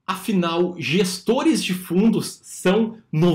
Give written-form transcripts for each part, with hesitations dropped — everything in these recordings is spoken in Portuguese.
Afinal, gestores de fundos são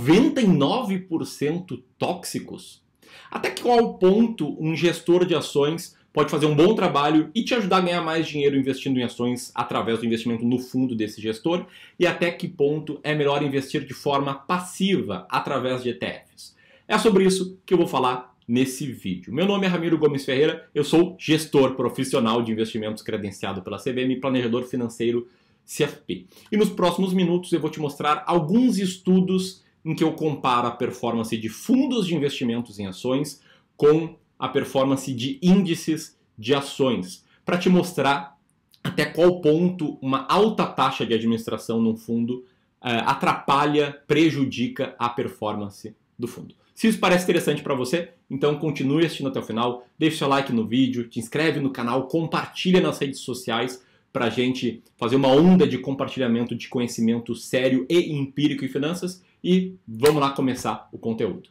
99% tóxicos? Até qual ponto um gestor de ações pode fazer um bom trabalho e te ajudar a ganhar mais dinheiro investindo em ações através do investimento no fundo desse gestor? E até que ponto é melhor investir de forma passiva através de ETFs? É sobre isso que eu vou falar nesse vídeo. Meu nome é Ramiro Gomes Ferreira, eu sou gestor profissional de investimentos credenciado pela CVM e planejador financeiro CFP. E nos próximos minutos eu vou te mostrar alguns estudos em que eu comparo a performance de fundos de investimentos em ações com a performance de índices de ações, para te mostrar até qual ponto uma alta taxa de administração num fundo atrapalha, prejudica a performance do fundo. Se isso parece interessante para você, então continue assistindo até o final, deixe seu like no vídeo, te inscreve no canal, compartilha nas redes sociais para a gente fazer uma onda de compartilhamento de conhecimento sério e empírico em finanças e vamos lá começar o conteúdo.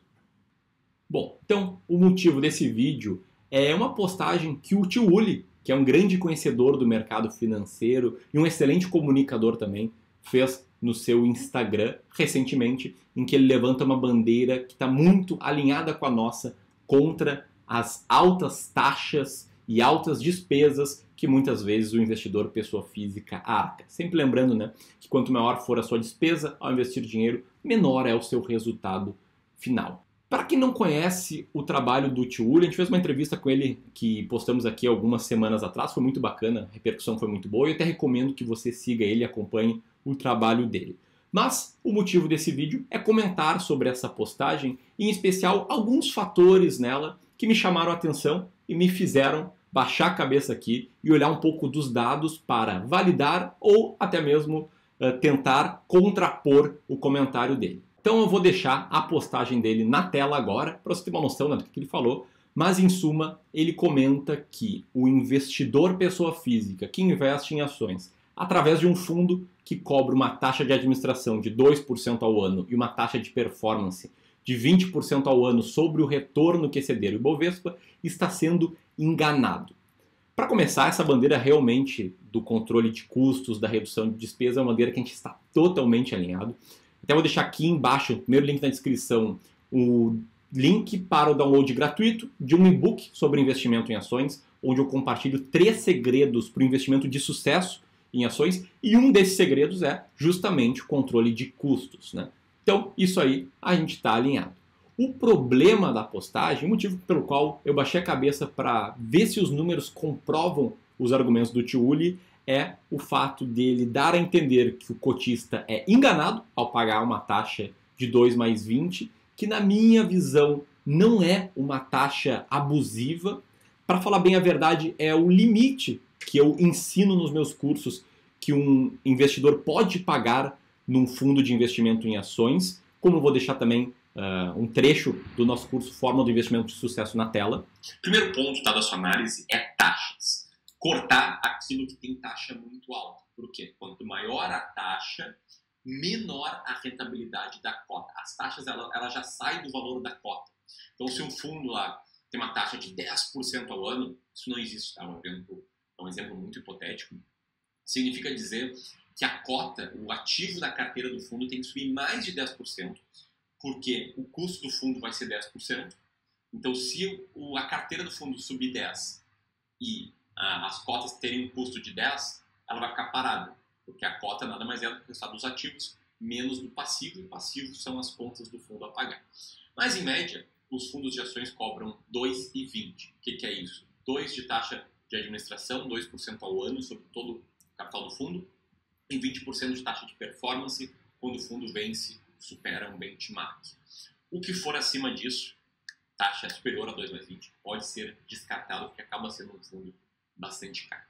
Bom, então o motivo desse vídeo é uma postagem que o Tio Uli, que é um grande conhecedor do mercado financeiro e um excelente comunicador também, fez no seu Instagram recentemente, em que ele levanta uma bandeira que está muito alinhada com a nossa contra as altas taxas e altas despesas que muitas vezes o investidor pessoa física arca. Sempre lembrando, né, que quanto maior for a sua despesa ao investir dinheiro, menor é o seu resultado final. Para quem não conhece o trabalho do Tio Uli, a gente fez uma entrevista com ele que postamos aqui algumas semanas atrás, foi muito bacana, a repercussão foi muito boa e eu até recomendo que você siga ele e acompanhe o trabalho dele. Mas o motivo desse vídeo é comentar sobre essa postagem, e em especial alguns fatores nela que me chamaram a atenção e me fizeram baixar a cabeça aqui e olhar um pouco dos dados para validar ou até mesmo tentar contrapor o comentário dele. Então eu vou deixar a postagem dele na tela agora, para você ter uma noção, né, do que ele falou, mas em suma ele comenta que o investidor pessoa física que investe em ações através de um fundo que cobra uma taxa de administração de 2% ao ano e uma taxa de performance de 20% ao ano sobre o retorno que exceder o Ibovespa, está sendo enganado. Para começar, essa bandeira realmente do controle de custos, da redução de despesa, é uma bandeira que a gente está totalmente alinhado. Até vou deixar aqui embaixo, no primeiro link na descrição, o link para o download gratuito de um e-book sobre investimento em ações, onde eu compartilho 3 segredos para o investimento de sucesso em ações, e um desses segredos é justamente o controle de custos, né? Então, isso aí a gente está alinhado. O problema da postagem, o motivo pelo qual eu baixei a cabeça para ver se os números comprovam os argumentos do Tio Uli, é o fato dele dar a entender que o cotista é enganado ao pagar uma taxa de 2 mais 20, que na minha visão não é uma taxa abusiva. Para falar bem a verdade, é o limite que eu ensino nos meus cursos que um investidor pode pagar num fundo de investimento em ações, como eu vou deixar também um trecho do nosso curso Fórmula do Investimento de Sucesso na tela. Primeiro ponto da sua análise é taxas. Cortar aquilo que tem taxa muito alta. Por quê? Quanto maior a taxa, menor a rentabilidade da cota. As taxas ela já saem do valor da cota. Então, se um fundo lá tem uma taxa de 10% ao ano, isso não existe, tá? É um exemplo muito hipotético. Significa dizer que a cota, o ativo da carteira do fundo tem que subir mais de 10%, porque o custo do fundo vai ser 10%. Então, se a carteira do fundo subir 10% e as cotas terem um custo de 10%, ela vai ficar parada, porque a cota nada mais é do que o resultado dos ativos menos do passivo, e o passivo são as contas do fundo a pagar. Mas, em média, os fundos de ações cobram 2,20%. O que é isso? 2% de taxa de administração, 2% ao ano sobre todo o capital do fundo, e 20% de taxa de performance quando o fundo vence, supera um benchmark. O que for acima disso, taxa superior a 2 mais 20, pode ser descartado, porque acaba sendo um fundo bastante caro.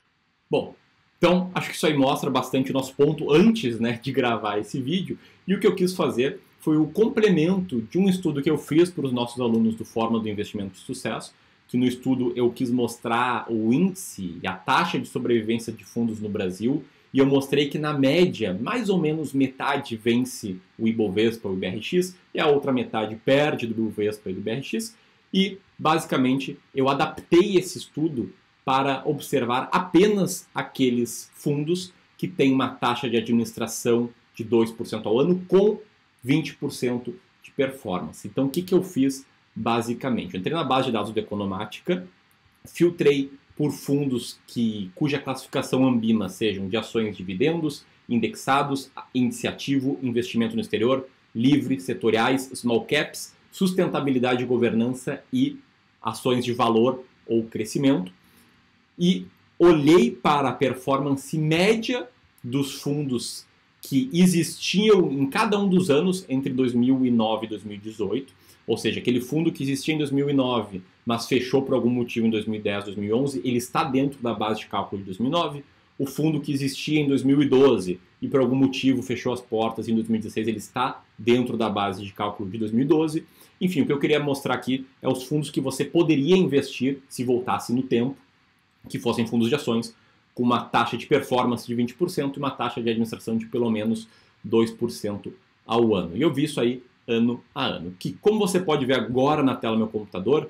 Bom, então acho que isso aí mostra bastante o nosso ponto antes, né, de gravar esse vídeo. E o que eu quis fazer foi o complemento de um estudo que eu fiz para os nossos alunos do Fórmula do Investimento de Sucesso, que no estudo eu quis mostrar o índice e a taxa de sobrevivência de fundos no Brasil, e eu mostrei que na média, mais ou menos metade vence o Ibovespa, o IBRX, e a outra metade perde do Ibovespa e do IBRX, e basicamente eu adaptei esse estudo para observar apenas aqueles fundos que que tem uma taxa de administração de 2% ao ano com 20% de performance. Então, o que eu fiz basicamente? Eu entrei na base de dados do Economática, filtrei por fundos cuja classificação Ambima sejam de ações, dividendos, indexados, índice ativo, investimento no exterior, livre, setoriais, small caps, sustentabilidade e governança e ações de valor ou crescimento. E olhei para a performance média dos fundos que existiam em cada um dos anos entre 2009 e 2018, ou seja, aquele fundo que existia em 2009, mas fechou por algum motivo em 2010, 2011, ele está dentro da base de cálculo de 2009. O fundo que existia em 2012 e por algum motivo fechou as portas em 2016, ele está dentro da base de cálculo de 2012. Enfim, o que eu queria mostrar aqui é os fundos que você poderia investir se voltasse no tempo, que fossem fundos de ações, com uma taxa de performance de 20% e uma taxa de administração de pelo menos 2% ao ano. E eu vi isso aí ano a ano. Que, como você pode ver agora na tela do meu computador,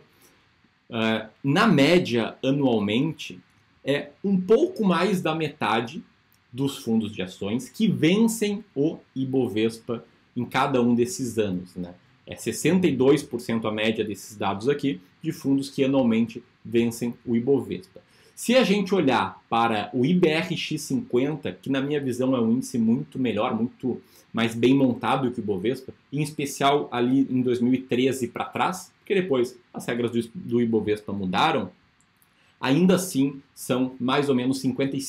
na média, anualmente, é um pouco mais da metade dos fundos de ações que vencem o Ibovespa em cada um desses anos, né? É 62% a média desses dados aqui de fundos que anualmente vencem o Ibovespa. Se a gente olhar para o IBRX50, que na minha visão é um índice muito melhor, muito mais bem montado que o Ibovespa, em especial ali em 2013 para trás, porque depois as regras do Ibovespa mudaram, ainda assim são mais ou menos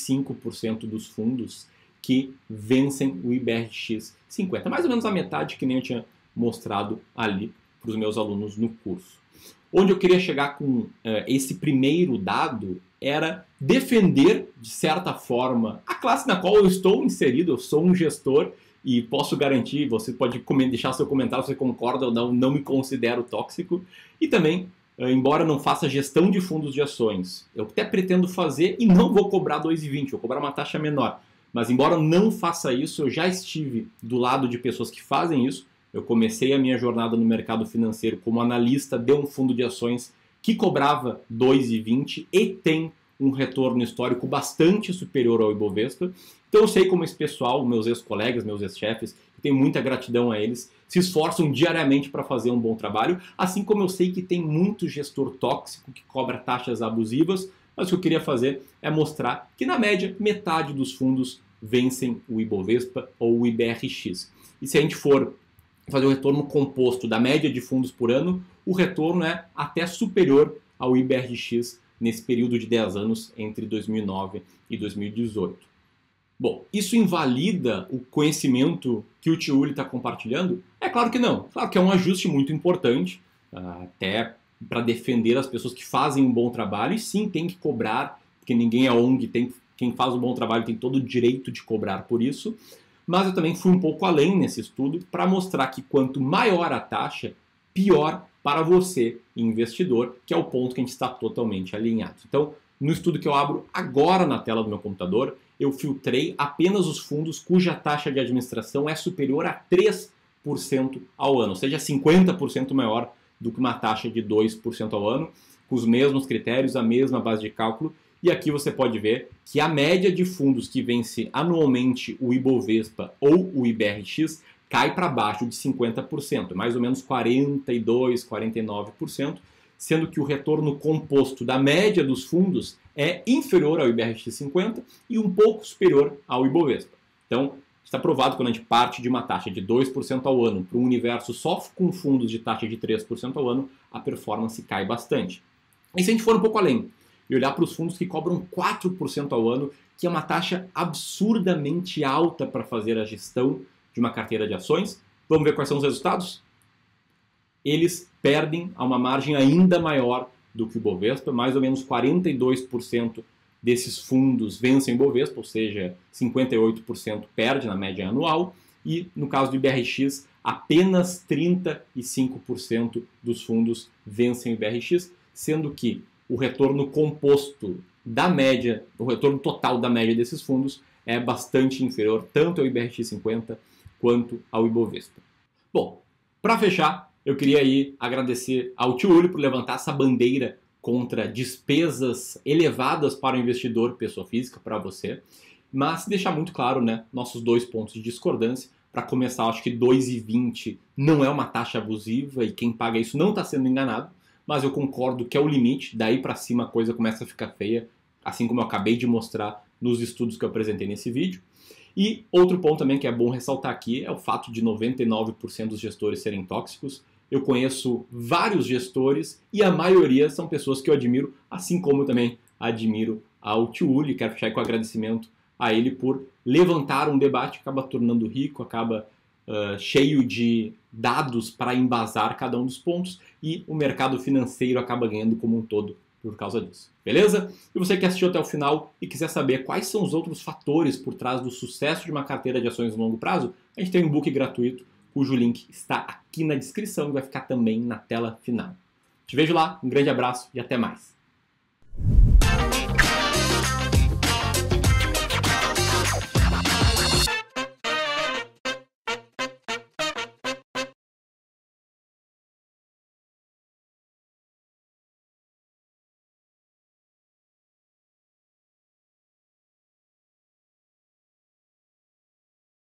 55% dos fundos que vencem o IBRX50. Mais ou menos a metade, que nem eu tinha mostrado ali para os meus alunos no curso. Onde eu queria chegar com esse primeiro dado era defender, de certa forma, a classe na qual eu estou inserido. Eu sou um gestor e posso garantir, você pode deixar seu comentário se você concorda ou não me considero tóxico. E também, embora não faça gestão de fundos de ações, eu até pretendo fazer e não vou cobrar 2,20, vou cobrar uma taxa menor. Mas embora eu não faça isso, eu já estive do lado de pessoas que fazem isso. Eu comecei a minha jornada no mercado financeiro como analista de um fundo de ações que cobrava 2,20 e tem um retorno histórico bastante superior ao Ibovespa. Então eu sei como esse pessoal, meus ex-colegas, meus ex-chefes, eu tenho muita gratidão a eles, se esforçam diariamente para fazer um bom trabalho, assim como eu sei que tem muito gestor tóxico que cobra taxas abusivas, mas o que eu queria fazer é mostrar que na média metade dos fundos vencem o Ibovespa ou o IBRX. E se a gente for fazer o retorno composto da média de fundos por ano, o retorno é até superior ao IBRX nesse período de 10 anos entre 2009 e 2018. Bom, isso invalida o conhecimento que o Tiuli está compartilhando? É claro que não. Claro que é um ajuste muito importante, até para defender as pessoas que fazem um bom trabalho, e sim, tem que cobrar, porque ninguém é ONG, quem faz um bom trabalho tem todo o direito de cobrar por isso. Mas eu também fui um pouco além nesse estudo para mostrar que quanto maior a taxa, pior para você, investidor, que é o ponto que a gente está totalmente alinhado. Então, no estudo que eu abro agora na tela do meu computador, eu filtrei apenas os fundos cuja taxa de administração é superior a 3% ao ano, ou seja, 50% maior do que uma taxa de 2% ao ano, com os mesmos critérios, a mesma base de cálculo. E aqui você pode ver que a média de fundos que vence anualmente o Ibovespa ou o IBRX cai para baixo de 50%, mais ou menos 42%, 49%, sendo que o retorno composto da média dos fundos é inferior ao IBRX 50 e um pouco superior ao Ibovespa. Então, está provado que quando a gente parte de uma taxa de 2% ao ano para um universo só com fundos de taxa de 3% ao ano, a performance cai bastante. E se a gente for um pouco além e olhar para os fundos que cobram 4% ao ano, que é uma taxa absurdamente alta para fazer a gestão de uma carteira de ações, vamos ver quais são os resultados? Eles perdem a uma margem ainda maior do que o Ibovespa, mais ou menos 42% desses fundos vencem o Ibovespa, ou seja, 58% perde na média anual, e no caso do IBRX, apenas 35% dos fundos vencem o IBRX, sendo que o retorno composto da média, o retorno total da média desses fundos é bastante inferior tanto ao IBRX 50 quanto ao Ibovespa. Bom, para fechar, eu queria aí agradecer ao Tiuli por levantar essa bandeira contra despesas elevadas para o investidor, pessoa física, para você. mas deixar muito claro, né, nossos 2 pontos de discordância. Para começar, acho que 2,20 não é uma taxa abusiva e quem paga isso não está sendo enganado, mas eu concordo que é o limite, daí para cima a coisa começa a ficar feia, assim como eu acabei de mostrar nos estudos que eu apresentei nesse vídeo. E outro ponto também que é bom ressaltar aqui é o fato de 99% dos gestores serem tóxicos. Eu conheço vários gestores e a maioria são pessoas que eu admiro, assim como eu também admiro ao Tio Uli. Quero fechar com agradecimento a ele por levantar um debate, acaba tornando rico, acaba cheio de dados para embasar cada um dos pontos e o mercado financeiro acaba ganhando como um todo por causa disso. Beleza? E você que assistiu até o final e quiser saber quais são os outros fatores por trás do sucesso de uma carteira de ações no longo prazo, a gente tem um book gratuito cujo link está aqui na descrição e vai ficar também na tela final. Te vejo lá, um grande abraço e até mais.